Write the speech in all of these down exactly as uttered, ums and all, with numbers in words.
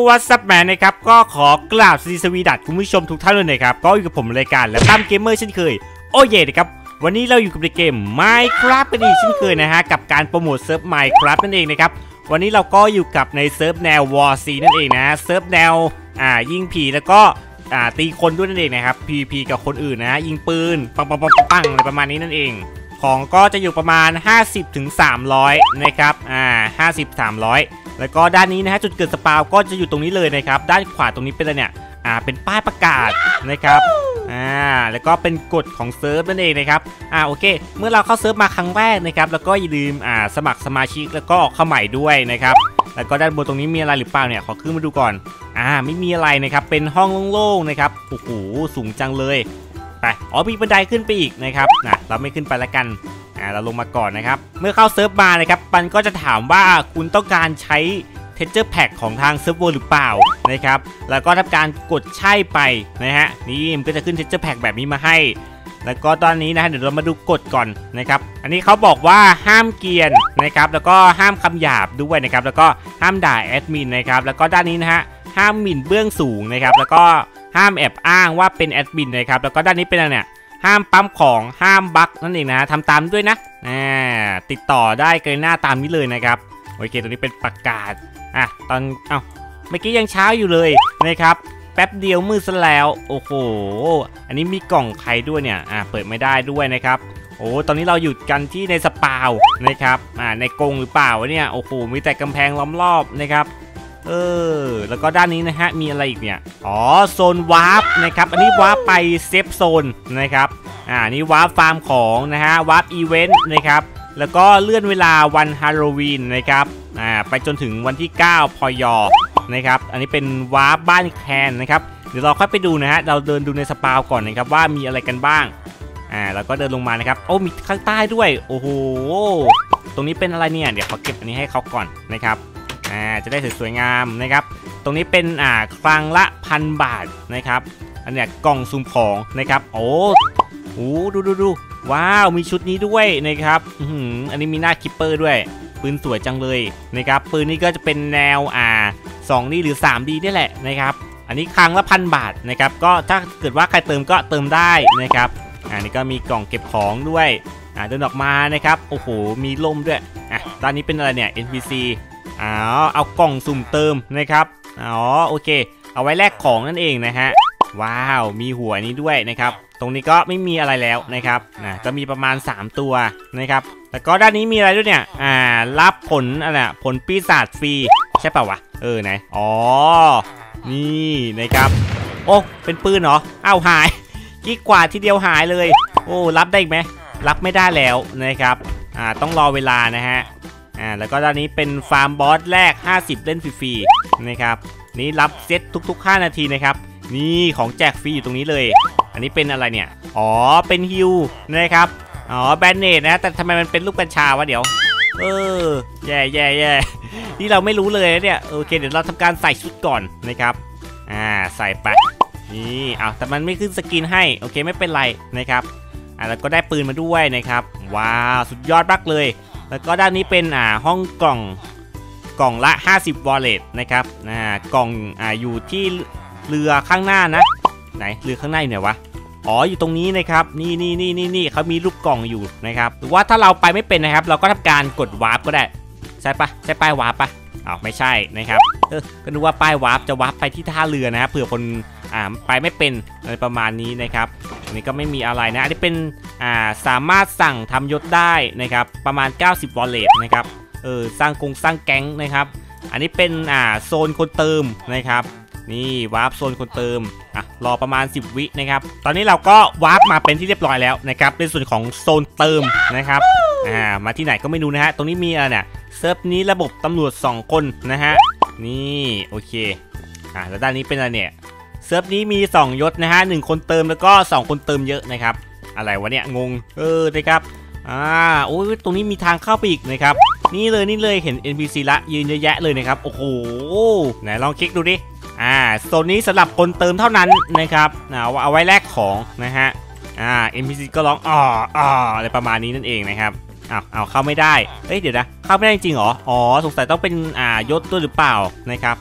วัสดีแมนนะครับก็ขอกราบสวีดัสคุณผู้ชมทุกท่านเลยนะครับก็อยู่กับผมรายการและตั้มเกมเมอร์เช่นเคยโอ้เย่นะครับวันนี้เราอยู่กับในเกม Minecraft กันอีกเช่นเคยนะฮะกับการโปรโมทเซิร์ฟ Minecraft นั่นเองนะครับวันนี้เราก็อยู่กับในเซิร์ฟแนว War ซี นั่นเองนะเซิร์ฟแนวอ่ายิงผีแล้วก็อ่าตีคนด้วยนั่นเองนะครับ พี วี พี กับคนอื่นนะยิงปืนปังปังปังปังอะไรประมาณนี้นั่นเองของก็จะอยู่ประมาณ ห้าสิบถึงสามร้อย นะครับอ่าห้าสิบ สามร้อยแล้วก็ด้านนี้นะฮะจุดเกิดสปาวก็จะอยู่ตรงนี้เลยนะครับด้านขวาตรงนี้เป็นอะไรเนี่ยอ่าเป็นป้ายประกาศนะครับอ่าแล้วก็เป็นกฎของเซิร์ฟนั่นเองนะครับอ่าโอเคเมื่อเราเข้าเซิร์ฟมาครั้งแรกนะครับแล้วก็อย่าลืมอ่าสมัครสมาชิกแล้วก็ออกเข้าใหม่ด้วยนะครับแล้วก็ด้านบนตรงนี้มีอะไรหรือเปล่าเนี่ยขอขึ้นมาดูก่อนอ่าไม่มีอะไรนะครับเป็นห้องโล่งๆนะครับโอ้โหสูงจังเลยไปอ๋อมีบันไดขึ้นไปอีกนะครับนะเราไม่ขึ้นไปแล้วกันอ่าเราลงมาก่อนนะครับเมื่อเข้าเซิร์ฟมานะครับมันก็จะถามว่าคุณต้องการใช้เทเจอร์แพ็กของทางเซิร์ฟเวอร์หรือเปล่านะครับแล้วก็ทำการกดใช่ไปนะฮะนี่มันก็จะขึ้นเทเจอร์แพ็กแบบนี้มาให้แล้วก็ตอนนี้นะเดี๋ยวเรามาดูกฎก่อนนะครับอันนี้เขาบอกว่าห้ามเกรียนนะครับแล้วก็ห้ามคำหยาบด้วยนะครับแล้วก็ห้ามด่าแอดมินนะครับแล้วก็ด้านนี้นะฮะห้ามหมิ่นเบื้องสูงนะครับแล้วก็ห้ามแอบอ้างว่าเป็นแอดมินนะครับแล้วก็ด้านนี้เป็นอะไรเนี่ยห้ามปั๊มของห้ามบั๊กนั่นเองนะทำตามด้วยนะอ่าติดต่อได้เกินหน้าตามนี้เลยนะครับโอเคตัวนี้เป็นประกาศอ่ะตอนเอ้าเมื่อกี้ยังเช้าอยู่เลยนะครับแป๊บเดียวมืดซะแล้วโอ้โหอันนี้มีกล่องใครด้วยเนี่ยอ่าเปิดไม่ได้ด้วยนะครับโอ้ตอนนี้เราอยู่กันที่ในสปาวนะครับอ่าในกรงหรือเปล่าเนี่ยโอ้โหมีแต่กำแพงล้อมรอบนะครับเออแล้วก็ด้านนี้นะฮะมีอะไรอีกเนี่ยอ๋อโซนวาร์ปนะครับอันนี้วาร์ปไปเซฟโซนนะครับอ่านี่วาร์ปฟาร์มของนะฮะวาร์ปอีเวนต์นะครับแล้วก็เลื่อนเวลาวันฮาโลวีนนะครับอ่าไปจนถึงวันที่เก้าพยนะครับอันนี้เป็นวาร์ปบ้านแคนนะครับเดี๋ยวเราค่อยไปดูนะฮะเราเดินดูในสปาวก่อนนะครับว่ามีอะไรกันบ้างอ่าแล้วก็เดินลงมานะครับโอ้มีข้างใต้ด้วยโอ้โหตรงนี้เป็นอะไรเนี่ยเดี๋ยวขอเก็บอันนี้ให้เขาก่อนนะครับอ่าจะได้สวยๆงามนะครับตรงนี้เป็นอ่าครั้งละพันบาทนะครับอันเนี้ยกล่องซุ่มของนะครับโอ้โหดูดูดูว้าวมีชุดนี้ด้วยนะครับอืออันนี้มีหน้าคิปเปอร์ด้วยปืนสวยจังเลยนะครับปืนนี้ก็จะเป็นแนวอ่า สองดี หรือ สามดี นี่แหละนะครับอันนี้ครั้งละพันบาทนะครับก็ถ้าเกิดว่าใครเติมก็เติมได้นะครับอันนี้ก็มีกล่องเก็บของด้วยอ่าเดินออกมานะครับโอ้โหมีล่มด้วยอ่ะตอนนี้เป็นอะไรเนี่ย เอ็น พี ซี อ๋อเอากล่องสุ่มเติมนะครับอ๋อโอเคเอาไว้แลกของนั่นเองนะฮะว้าวมีหัวนี้ด้วยนะครับตรงนี้ก็ไม่มีอะไรแล้วนะครับนะจะมีประมาณสามตัวนะครับแล้วก็ด้านนี้มีอะไรด้วยเนี่ยอ่ารับผลอะไรผลปีศาจฟรีใช่ป่าววะเออไหนอ๋อนี่นะครับโอ้เป็นปืนเหรออ้าวหายกิ๊กกว่าทีเดียวหายเลยโอ้รับได้ไหมรับไม่ได้แล้วนะครับอ่าต้องรอเวลานะฮะอ่าแล้วก็ด้านนี้เป็นฟาร์มบอสแรกห้าสิบเล่นฟรีๆนะครับนี่รับเซตทุกๆห้านาทีนะครับนี่ของแจกฟรีอยู่ตรงนี้เลยอันนี้เป็นอะไรเนี่ยอ๋อเป็นฮิวนะครับอ๋อแบนเนตนะแต่ทำไมมันเป็นรูปกัญชาวะเดี๋ยวเออแย่แย่แย่ที่เราไม่รู้เลยเนี่ยโอเคเดี๋ยวเราทำการใส่ชุดก่อนนะครับอ่าใส่ไปนี่เอาแต่มันไม่ขึ้นสกินให้โอเคไม่เป็นไรนะครับอ่าแล้วก็ได้ปืนมาด้วยนะครับว้าวสุดยอดมากเลยแล้วก็ด้านนี้เป็นอ่าห้องกล่องกล่องละห้าสิบวอลเล็ตนะครับอ่ากล่องอ่าอยู่ที่เรือข้างหน้านะไหนเรือข้างหน้าอยู่ไหนวะอ๋ออยู่ตรงนี้นะครับนี่นี่นี่นี่นี่เขามีรูปกล่องอยู่นะครับหรือว่าถ้าเราไปไม่เป็นนะครับเราก็ทำการกดวาร์ปก็ได้ใช่ปะใช่ป้ายวาร์ปปะอ้าวไม่ใช่นะครับเออก็ดูว่าป้ายวาร์ปจะวาร์ปไปที่ท่าเรือนะครับเผื่อคนอ่าไปไม่เป็นอะไรประมาณนี้นะครับอันนี้ก็ไม่มีอะไรนะอันนี้เป็นอ่าสามารถสั่งทำยศได้นะครับประมาณเก้าสิบวอลเล็ตนะครับเออสร้างกงสร้างแก๊งนะครับอันนี้เป็นอ่าโซนคนเติมนะครับนี่วาร์ปโซนคนเติมอ่ะรอประมาณสิบวินะครับตอนนี้เราก็วาร์ปมาเป็นที่เรียบร้อยแล้วนะครับในส่วนของโซนเติมนะครับอ่ามาที่ไหนก็ไม่รู้นะฮะตรงนี้มีอะไรเนี่ยเซิร์ฟนี้ระบบตำรวจสองคนนะฮะนี่โอเคอ่าแล้วด้านนี้เป็นอะไรเนี่ยเซิร์ฟนี้มีสองยศนะฮะหนึ่งคนเติมแล้วก็สองคนเติมเยอะนะครับอะไรวะเนี่ยงงเออนะครับอ่าโอ้ยตรงนี้มีทางเข้าไปอีกนะครับนี่เลยนี่เลยเห็น เอ็น พี ซี ละยืนเยอะแยะเลยนะครับโอ้โหไหนลองคลิกดูดิอ่าโซนนี้สำหรับคนเติมเท่านั้นนะครับเอาเอาไว้แลกของนะฮะอ่า เอ็น พี ซี ก็ร้องอ๋ออ๋ออะไรประมาณนี้นั่นเองนะครับเอาเอาเข้าไม่ได้เอ้ยเดี๋ยวนะเข้าไม่ได้จริงเหรออ๋อสงสัยต้องเป็นอ่ายศด้วยหรือเปล่านะครับ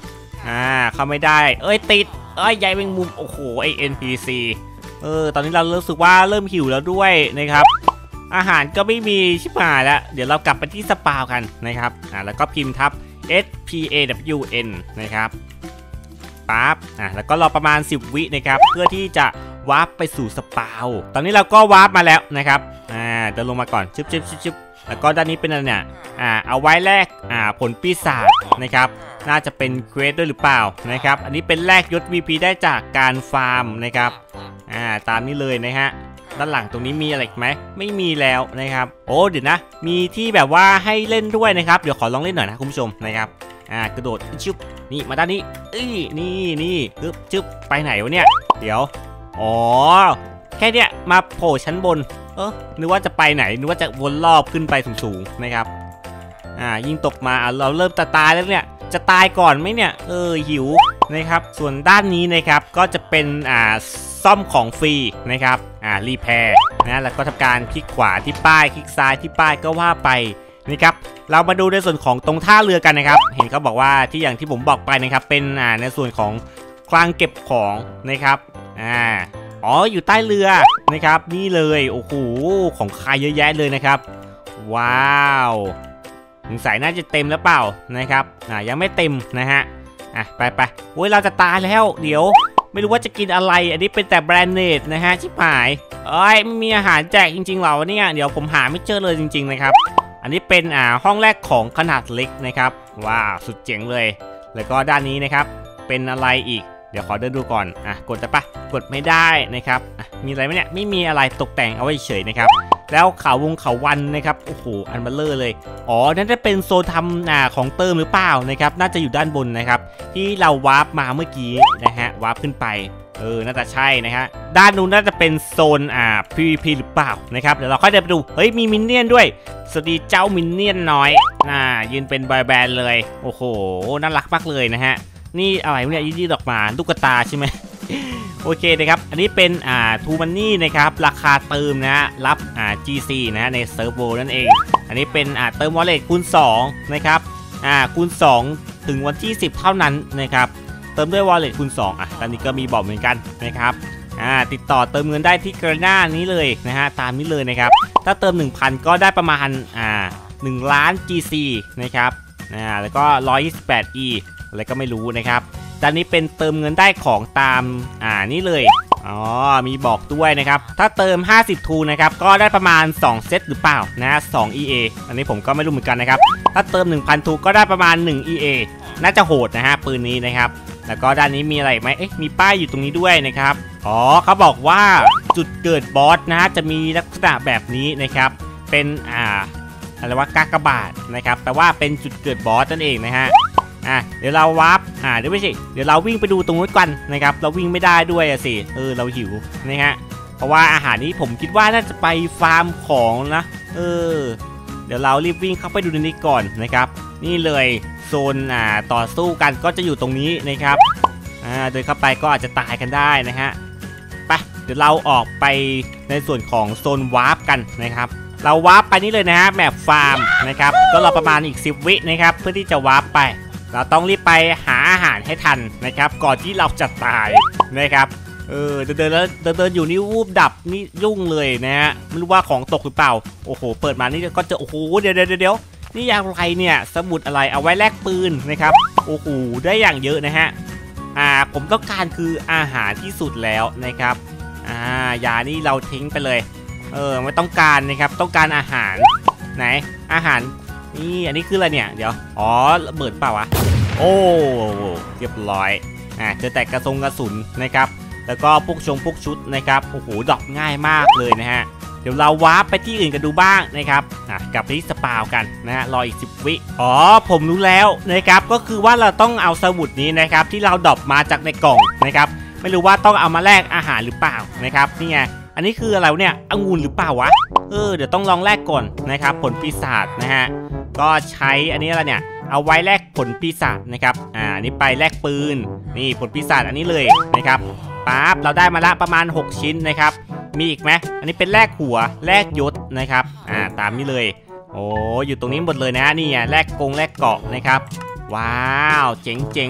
อ่าเข้าไม่ได้เอ้ยติดเอ้ยใยแมงมุมโอ้โหไอ เอ็น พี ซี เออตอนนี้เรารู้สึกว่าเริ่มหิวแล้วด้วยนะครับอาหารก็ไม่มีชิบหายแล้วเดี๋ยวเรากลับไปที่สปาวกันนะครับอ่าแล้วก็พิมพ์ทับ S P A W N นะครับปั๊บอ่ะแล้วก็รอประมาณสิบวินะครับเพื่อที่จะวาร์ปไปสู่สปาวตอนนี้เราก็วาร์ปมาแล้วนะครับอ่าเดินลงมาก่อนชึบชึบชึบชึบแล้วก็ด้านนี้เป็นอะไรเนี่ยอ่าเอาไว้แลกอ่าผลปีศาจนะครับน่าจะเป็นเควสด้วยหรือเปล่านะครับอันนี้เป็นแลกยศ วี พี ได้จากการฟาร์มนะครับอ่าตามนี้เลยนะฮะด้านหลังตรงนี้มีอะไรไหมไม่มีแล้วนะครับโอ้เดี๋ยวนะมีที่แบบว่าให้เล่นด้วยนะครับเดี๋ยวขอลองเล่นหน่อยนะคุณผู้ชมนะครับอ่ากระโดดชึบนี่มาด้านนี้เอ้ยนี่นี่ปึ๊บชึบไปไหนวะเนี่ยเดี๋ยวอ๋อแค่เนี้ยมาโผล่ชั้นบนเออนึกว่าจะไปไหนนึกว่าจะวนรอบขึ้นไปสูงๆนะครับอ่ายิ่งตกมาเราเริ่มตาตายแล้วเนี่ยจะตายก่อนไหมเนี่ยเออหิวนะครับส่วนด้านนี้นะครับก็จะเป็นอ่าซ่อมของฟรีนะครับอ่ารีแพร์นะแล้วก็ทำการคลิกขวาที่ป้ายคลิกซ้ายที่ป้ายก็ว่าไปนะครับเรามาดูในส่วนของตรงท่าเรือกันนะครับเห็นเขาบอกว่าที่อย่างที่ผมบอกไปนะครับเป็นอ่าในส่วนของคลังเก็บของนะครับอ่าอ๋ออยู่ใต้เรือนะครับนี่เลยโอ้โหของขายเยอะแยะเลยนะครับว้าวสงสัยน่าจะเต็มแล้วเปล่านะครับอ่ายังไม่เต็มนะฮะอ่ะไปไปโอ้ยเราจะตายแล้วเดี๋ยวไม่รู้ว่าจะกินอะไรอันนี้เป็นแต่แบรนด์เนตนะฮะชิบหายเอ้ยไม่มีอาหารแจกจริงๆเหรอเนี่ยเดี๋ยวผมหาไม่เจอเลยจริงๆนะครับอันนี้เป็นอ่าห้องแรกของขนาดเล็กนะครับว้าวสุดเจ๋งเลยแล้วก็ด้านนี้นะครับเป็นอะไรอีกเดี๋ยวขอเดินดูก่อนอ่ะกดได้ปะกดไม่ได้นะครับอ่ะมีอะไรไหมเนี่ยไม่มีอะไรตกแต่งเอาไว้เฉยนะครับแล้วเขาวงเขาวันนะครับโอ้โหอันเบลเลอร์เลยอ๋อนั่นจะเป็นโซนทำอ่าของเติมหรือเปล่านะครับน่าจะอยู่ด้านบนนะครับที่เราวาร์ปมาเมื่อกี้นะฮะวาร์ปขึ้นไปเออน่าจะใช่นะฮะด้านนู้นน่าจะเป็นโซนอ่า พี วี พี หรือเปล่านะครับเดี๋ยวเราค่อยเดินไปดูเฮ้ยมีมินเนี่ยนด้วยสวัสดีเจ้ามินเนี่ยนน้อยน่ายืนเป็นบอยแบนด์เลยโอ้โหน่ารักมากเลยนะฮะนี่อะไรเนี่ยยืดๆออกมาลูกตาใช่ไหมโอเคนะครับอันนี้เป็นอ่าทูมันนี่นะครับราคาเติมนะฮะรับอ่า จี ซี นะในเซิร์ฟเวอร์นั่นเองอันนี้เป็นอ่าเติมวอลเล็ตคูณสองนะครับอ่าคูณสองถึงวันที่สิบเท่านั้นนะครับเติมด้วยวอลเล็ตคูณสองอ่ะตอนนี้ก็มีบอกเหมือนกันนะครับอ่าติดต่อเติมเงินได้ที่กระหน้านี้เลยนะฮะตามนี้เลยนะครับถ้าเติม หนึ่งพัน ก็ได้ประมาณอ่าหนึ่งล้าน จี ซี นะครับอ่าแล้วก็หนึ่งร้อยยี่สิบแปด อี อะไรก็ไม่รู้นะครับด้านนี้เป็นเติมเงินได้ของตามอ่านี่เลยอ๋อมีบอกด้วยนะครับถ้าเติมห้าสิบทูนะครับก็ได้ประมาณสองเซตหรือเปล่านะสอง อี เอ อันนี้ผมก็ไม่รู้เหมือนกันนะครับถ้าเติม หนึ่งพัน ทูก็ได้ประมาณหนึ่ง อี เอ น่าจะโหดนะฮะปืนนี้นะครับแล้วก็ด้านนี้มีอะไรไหมเอ๊ะมีป้ายอยู่ตรงนี้ด้วยนะครับอ๋อเขาบอกว่าจุดเกิดบอสนะฮะจะมีลักษณะแบบนี้นะครับเป็นอ่าอะไรว่ากากบาทนะครับแต่ว่าเป็นจุดเกิดบอสนั่นเองนะฮะอ่ะเดี๋ยวเราวาร์ปอ่าเดี๋ยวไม่ใช่เดี๋ยวเราวิ่งไปดูตรงนู้นกันนะครับเราวิ่งไม่ได้ด้วยอะสิเออเราหิวนะฮะเพราะว่าอาหารนี้ผมคิดว่าน่าจะไปฟาร์มของนะเออเดี๋ยวเรารีบวิ่งเข้าไปดูในนี้ก่อนนะครับนี่เลยโซนอ่าต่อสู้กันก็จะอยู่ตรงนี้นะครับอ่าเดินเข้าไปก็อาจจะตายกันได้นะฮะไปเดี๋ยวเราออกไปในส่วนของโซนวาร์ปกันนะครับเราวาร์ปไปนี่เลยนะฮะแมปฟาร์มนะครับก็รอประมาณอีกสิบวินะครับเพื่อที่จะวาร์ปไปเราต้องรีบไปหาอาหารให้ทันนะครับก่อนที่เราจะตายนะครับเออเดินเดินแล้วเดินเดินอยู่นี่วูบดับนี่ยุ่งเลยนะฮะไม่รู้ว่าของตกหรือเปล่าโอ้โหเปิดมานี่ก็จะโอ้โหเดี๋ยวเดี๋ยวเดี๋ยวนี่อะไรเนี่ยสมุดอะไรเอาไว้แลกปืนนะครับโอ้โหได้อย่างเยอะนะฮะอ่าผมต้องการคืออาหารที่สุดแล้วนะครับอ่ายานี่เราทิ้งไปเลยเออไม่ต้องการนะครับต้องการอาหารไหนอาหารนี่อันนี้คืออะไรเนี่ยเดี๋ยวอ๋อระเบิดเปล่าวะโอ้เรียบร้อยอ่าเจอแต่กระทงกระสุนนะครับแล้วก็พวกชงพวกชุดนะครับโอ้โหดอกง่ายมากเลยนะฮะเดี๋ยวเราวาร์ปไปที่อื่นกันดูบ้างนะครับอ่ะกลับไปที่สปาวกันนะฮะรออีกสิบวิอ๋อผมรู้แล้วนะครับก็คือว่าเราต้องเอาสมุดนี้นะครับที่เราดรอปมาจากในกล่องนะครับไม่รู้ว่าต้องเอามาแลกอาหารหรือเปล่านะครับนี่ไงอันนี้คืออะไรเนี่ยองุ่นหรือเปล่าวะเออเดี๋ยวต้องลองแลกก่อนนะครับผลปีศาจนะฮะก็ใช้อันนี้อะไรเนี่ยเอาไว้แลกผลปีศาจนะครับอ่านี่ไปแลกปืนนี่ผลปีศาจอันนี้เลยนะครับปั๊บเราได้มาละประมาณหกชิ้นนะครับมีอีกไหมอันนี้เป็นแลกหัวแลกยศนะครับอ่าตามนี้เลยโอ้อยู่ตรงนี้หมดเลยนะนี่ไงแลกกงแลกเกาะนะครับว้าวเจ๋งเจ๋ง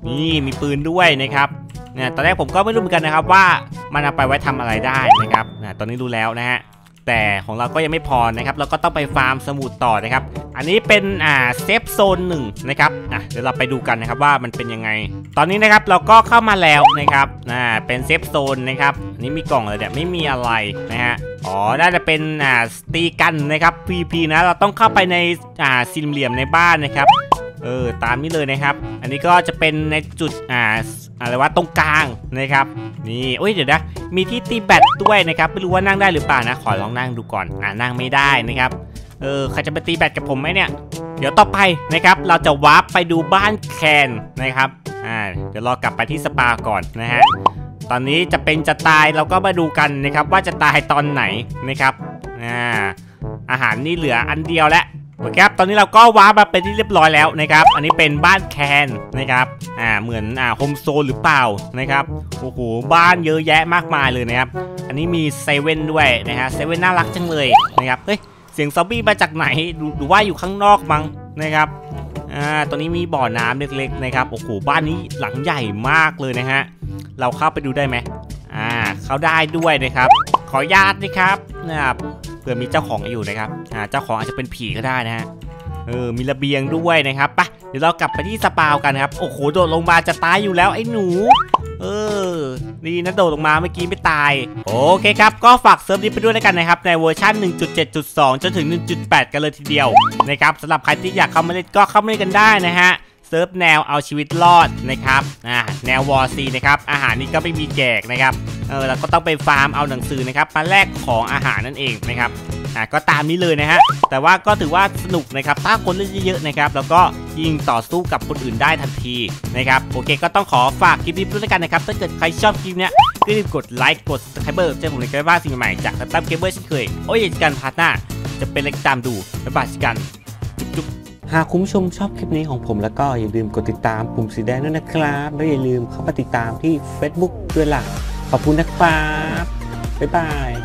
นี่มีปืนด้วยนะครับเนี่ยตอนแรกผมก็ไม่รู้เหมือนกันนะครับว่ามันเอาไปไว้ทำอะไรได้นะครับนะตอนนี้รู้แล้วนะฮะแต่ของเราก็ยังไม่พอนะครับเราก็ต้องไปฟาร์มสมุดต่อนะครับอันนี้เป็นอ่าเซฟโซนหนึ่งนะครับอ่ะเดี๋ยวเราไปดูกันนะครับว่ามันเป็นยังไงตอนนี้นะครับเราก็เข้ามาแล้วนะครับอ่าเป็นเซฟโซนนะครับอันนี้มีกล่องอะไรเนี่ยไม่มีอะไรนะฮะอ๋อน่าจะเป็นอ่าตีกันนะครับ พี พี นะเราต้องเข้าไปในอ่าสี่เหลี่ยมในบ้านนะครับเออตามนี้เลยนะครับอันนี้ก็จะเป็นในจุดอ่าอะไรวะตรงกลางนะครับนี่โอ้ยเดี๋ยวนะมีที่ตีแบตด้วยนะครับไม่รู้ว่านั่งได้หรือเปล่านะขอลองนั่งดูก่อนอ่านั่งไม่ได้นะครับเออใครจะไปตีแบตกับผมไหมเนี่ยเดี๋ยวต่อไปนะครับเราจะวาร์ปไปดูบ้านแคนนะครับอ่าเดี๋ยวรอกลับไปที่สปาก่อนนะฮะตอนนี้จะเป็นจะตายเราก็มาดูกันนะครับว่าจะตายตอนไหนนะครับอ่าอาหารนี่เหลืออันเดียวแล้วโอเคครับตอนนี้เราก็วาร์ปมาเป็นที่เรียบร้อยแล้วนะครับอันนี้เป็นบ้านแคนนะครับอ่าเหมือนอ่าโฮมโซนหรือเปล่านะครับโอ้โหบ้านเยอะแยะมากมายเลยนะครับอันนี้มีเซเว่นด้วยนะฮะเซเว่นน่ารักจังเลยนะครับเฮ้ยเสียงซอมบี้มาจากไหนหรือว่าอยู่ข้างนอกมั้งนะครับอ่าตอนนี้มีบ่อน้ำเล็กๆนะครับโอ้โหบ้านนี้หลังใหญ่มากเลยนะฮะเราเข้าไปดูได้ไหมอ่าเข้าได้ด้วยนะครับขออนุญาตนะครับนะครับเผื่อมีเจ้าของอยู่นะครับอ่าเจ้าของอาจจะเป็นผีก็ได้นะฮะเออมีระเบียงด้วยนะครับไปเดี๋ยวเรากลับไปที่สปาวกันครับโอ้โหโดดลงมาจะตายอยู่แล้วไอ้หนูเออดีนะโดดลงมาเมื่อกี้ไม่ตายโอเคครับก็ฝากเซิร์ฟนี้ไปด้วยแล้วกันนะครับในเวอร์ชัน หนึ่งจุดเจ็ดจุดสอง จนถึง หนึ่งจุดแปด กันเลยทีเดียวนะครับสำหรับใครที่อยากเข้ามาเล่นก็เข้ามาเล่นกันได้นะฮะเซิร์ฟแนวเอาชีวิตรอดนะครับอ่าแนววอร์ซีนะครับอาหารนี่ก็ไม่มีแจกนะครับเออเราก็ต้องไปฟาร์มเอาหนังสือนะครับมาแลกของอาหารนั่นเองนะครับอ่าก็ตามนี้เลยนะฮะแต่ว่าก็ถือว่าสนุกนะครับถ้าคนเล่นเยอะๆนะครับแล้วก็ยิงต่อสู้กับคนอื่นได้ทันทีนะครับโอเคก็ต้องขอฝากคลิปนี้ด้วยแล้วกันนะครับถ้าเกิดใครชอบคลิปเนี้ยก็รีบกดไลค์กด ซับสไครเบอร์เจอผมในคลิปว่าสิ่งใหม่จากตั้มเกมเมอร์เช่นเคยโอ้ยกันพาร์ทหน้าจะเป็นอะไรตามดูบ๊ายบายกันจุ๊บหากคุณผู้ชมชอบคลิปนี้ของผมแล้วก็อย่าลืมกดติดตามปุ่มสีแดงด้วยนะครับแล้วอย่าลืมเข้ามาติดตามที่ เฟซบุ๊ก ด้วยล่ะขอบคุณนะครับบ๊ายบาย